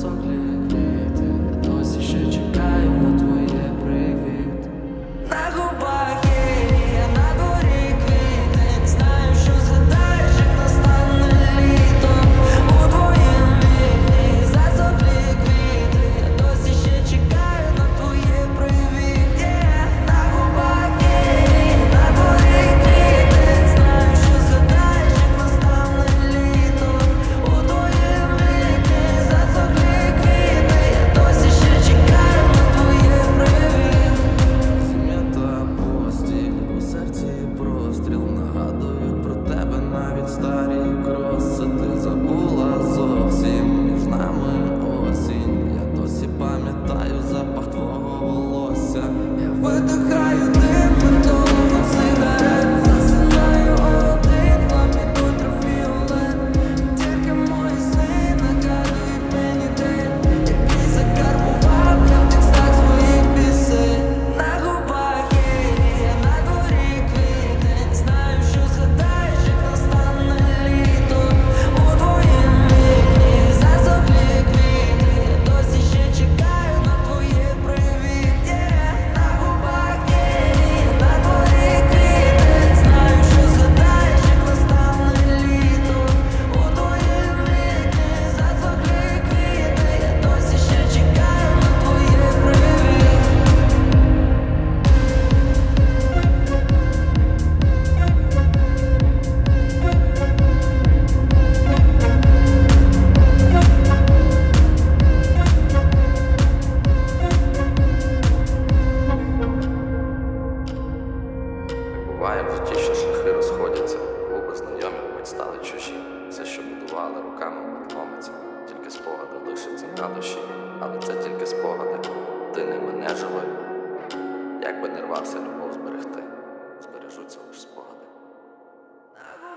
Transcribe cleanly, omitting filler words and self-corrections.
засохлі квіти, досі ще чекаю на твоє привіт. На губах є, на дворі квіти, знаю, що згадаєш, як настане літо. У твоїм вікні засохлі квіти, досі ще чекаю на твоє привіт. На губах є, на дворі квіти, знаю, що згадаєш, як настане літо. У твоїм вікні засохлі квіти, досі ще чекаю на твоє привіт. Сім'я та постіль, у серці простріл, нагадують про тебе навіть старі кроси. Ти забула зовсім, між нами осінь. Я досі пам'ятаю запах твого волосся. Я видихаю дим металу сигарет, засинаю один, пламінь ультрафіолет. Тільки мої сни нагадують мені день, який закарбував я в текстах своїх пісень. На губах є, на дворі квіти, знаю, що згадаєш, як настане літо. У твоїм вікні засохлі квіти, я досі ще чекаю на твоє привіт. На губах є, на дворі квіти, знаю, що згадаєш, як настане літо. У твоїм вікні засохлі квіти, я досі ще чекаю на твоє привіт. Буває в житті, що шляхи розходяться, губи знайомі вмить стали чужі. Все, що будували руками, ломиться, тільки спогади лишаться на душі. Але це тільки спогади, ти не мене живи. Як би не рвався любов зберегти, збережуться лиш спогади.